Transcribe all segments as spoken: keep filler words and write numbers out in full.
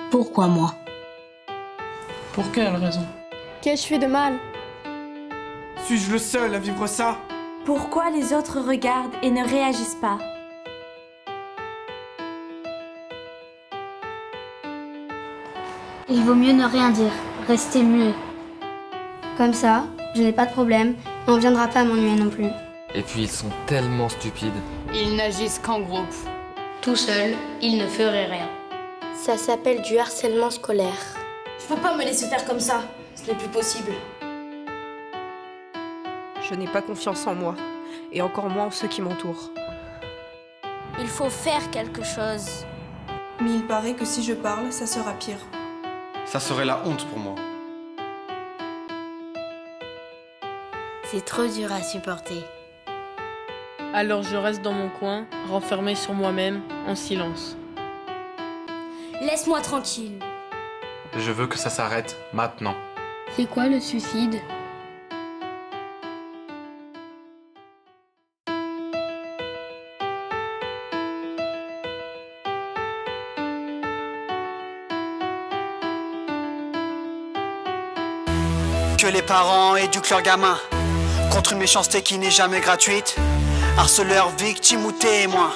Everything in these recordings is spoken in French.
Pourquoi moi? Pour quelle raison? Qu'ai-je fait de mal? Suis-je le seul à vivre ça? Pourquoi les autres regardent et ne réagissent pas? Il vaut mieux ne rien dire, rester muet. Comme ça, je n'ai pas de problème et on ne viendra pas m'ennuyer non plus. Et puis ils sont tellement stupides. Ils n'agissent qu'en groupe. Tout seul, il ne ferait rien. Ça s'appelle du harcèlement scolaire. Je peux pas me laisser faire comme ça, ce n'est plus possible. Je n'ai pas confiance en moi, et encore moins en ceux qui m'entourent. Il faut faire quelque chose. Mais il paraît que si je parle, ça sera pire. Ça serait la honte pour moi. C'est trop dur à supporter. Alors je reste dans mon coin, renfermé sur moi-même, en silence. Laisse-moi tranquille. Je veux que ça s'arrête maintenant. C'est quoi le suicide? Que les parents éduquent leurs gamins contre une méchanceté qui n'est jamais gratuite. Harceleurs, victimes ou témoins,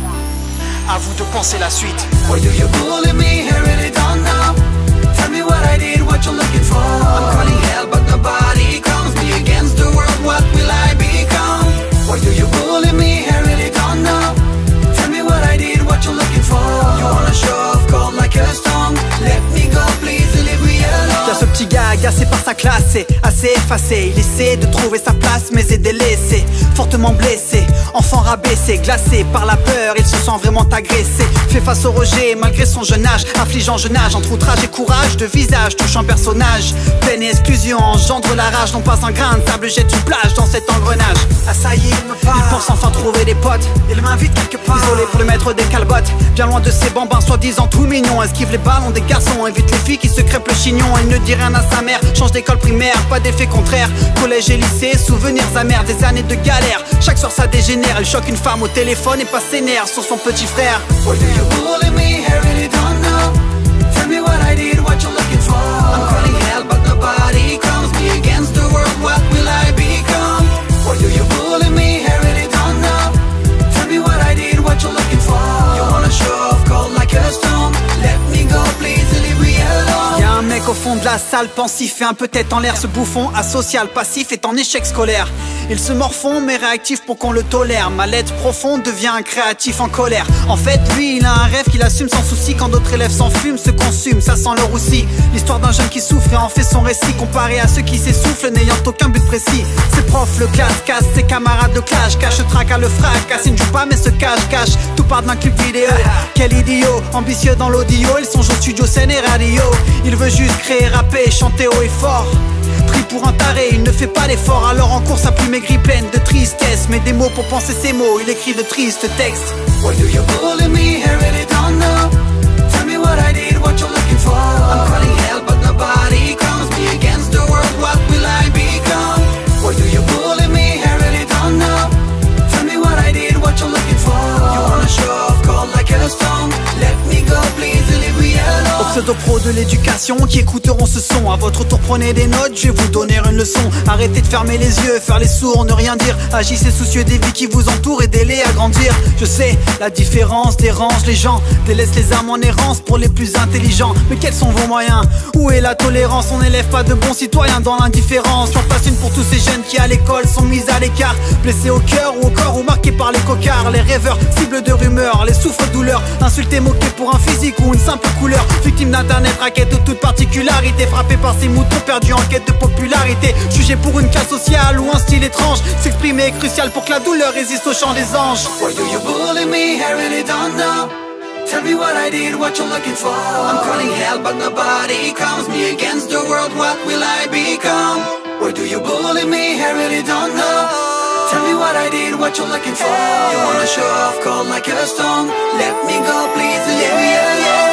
à vous de penser la suite. Why do you bully me? I really don't know. Tell me what I did, what you're looking for. I'm calling hell but nobody comes. Me against the world, what will I become? Why do you bully me? I really don't know. Tell me what I did, what you're looking for. You wanna show off, cold like a stone. Let me go, please, leave me alone. Y'a ce petit gars agacé par sa classe, c'est assez effacé. Il essaie de trouver sa place mais est délaissé, fortement blessé, enfant rabaissé, glacé par la peur, il se sent vraiment agressé. Fait face au rejet malgré son jeune âge, affligeant jeune âge entre outrage et courage, de visage touchant personnage. Peine et exclusion engendre la rage, non pas un grain de sable jette une plage dans cet engrenage. Ah ça y est, il me parle. Il pense enfin trouver des potes, il m'invite quelque part, isolé pour le mettre des calbottes, bien loin de ses bambins soi-disant tout mignons. Esquive les ballons des garçons, évite les filles qui se crêpent le chignon. Il ne dit rien à sa mère, change d'école primaire, pas d'effet contraire. Collège et lycée, souvenirs amers, des années de galère. Chaque soir ça dégénère, il choque une femme au téléphone et passe ses nerfs sur son petit frère. Why do you bully me? I really don't know. Tell me what I did, what you're looking for. I'm calling hell but nobody comes. Me against the world, what will I become? Why do you bully me? I really don't know. Tell me what I did, what you're looking for. You wanna show off, cold like a stone. Let me go, please, leave me alone. Y'a un mec au fond de la salle, pensif et un peu tête en l'air. Ce bouffon asocial, passif, est en échec scolaire. Il se morfond mais réactif pour qu'on le tolère. Ma lettre profonde devient un créatif en colère. En fait lui il a un rêve qu'il assume sans souci. Quand d'autres élèves s'enfument, se consument, ça sent le roussi. L'histoire d'un jeune qui souffre et en fait son récit, comparé à ceux qui s'essoufflent n'ayant aucun but précis. Ses profs le classent, casse ses camarades le clash, cache traque à le fracasse. Il ne joue pas mais se cache, cache. Tout part d'un clip vidéo. Quel idiot, ambitieux dans l'audio. Il songe au studio, scène et radio. Il veut juste créer, rapper, chanter haut et fort. Pris pour un taré, il ne fait pas d'effort. Alors en cours sa plume aigrie pleine de tristesse. Mais des mots pour penser ses mots, il écrit de tristes textes. Why do you bully me? I really don't know. Tell me what I did, what you're looking for. I'm calling hell but nobody comes. Me against the world, what will I become? Why do you bully me? I really don't know. Tell me what I did, what you're looking for. You wanna show off, cold like a stone. Let me go, please, leave me alone. Aux pseudo-pros de l'éducation qui écouteront ce son, à votre tour prenez des notes, je vais vous donner une leçon. Arrêtez de fermer les yeux, faire les sourds, ne rien dire. Agissez soucieux des vies qui vous entourent, aidez-les à grandir. Je sais, la différence dérange les gens, délaisse les âmes en errance pour les plus intelligents. Mais quels sont vos moyens? Où est la tolérance? On n'élève pas de bons citoyens dans l'indifférence. J'en passe une pour tous ces jeunes qui à l'école sont mis à l'écart, blessés au cœur ou au corps ou marqués par les cocards. Les rêveurs, cibles de rumeurs, les souffres-douleurs, insultés, moqués pour un physique ou une simple couleur. Victimes d'internet, raquettes de toute particularité, frappés par ces moutons perdus en quête de popularité. Jugés pour une classe sociale ou un style étrange, s'exprimer est crucial pour que la douleur résiste au chant des anges. Why do you bully me? I really don't know. Tell me what I did, what you're looking for. I'm calling hell but nobody comes. Me against the world, what will I become? Why do you bully me? I really don't know. Tell me what I did, what you're looking for. You wanna show off, cold like a stone. Let me go, please, leave me alone.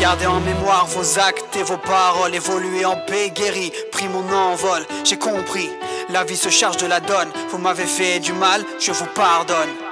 Gardez en mémoire vos actes et vos paroles. Évoluez en paix, guéri, pris mon envol. J'ai compris, la vie se charge de la donne. Vous m'avez fait du mal, je vous pardonne.